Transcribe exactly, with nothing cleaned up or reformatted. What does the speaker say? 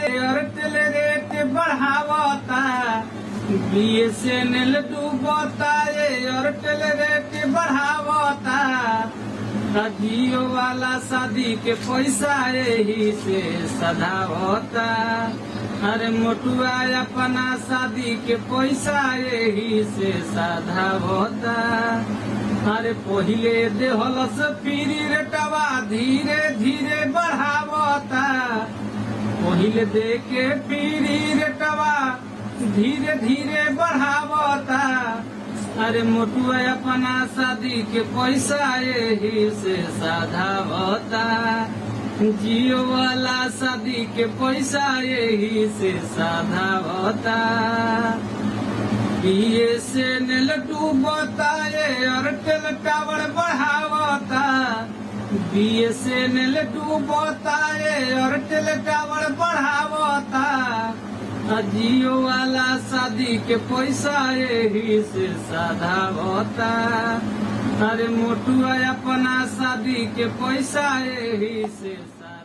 Airtel rate बढ़ावता, BSNL डूबता, Airtel rate बढ़ावता। जियो वाला शादी के पैसा यही से सधावता। अरे मोटुआ अपना शादी के पैसा यही से सधावता। अरे पहिले देहलस फ्री रेटवा धीरे धीरे बढ़ावता। पहिले दे के फ्री रेटवा धीरे धीरे बढ़ावता। अरे मोटुआ अपना शादी के पैसा यही से सधावता। जियो वाला शादी के पैसा यही से सधावता। बीएसएनएल डूबता, एयरटेल टावर बढ़ावता। बीएसएनएल डूबता, एयरटेल टावर बढ़ावता। जियो वाला शादी के पैसा यही से सधावता। अरे मोटुआ अपना शादी के पैसा यही से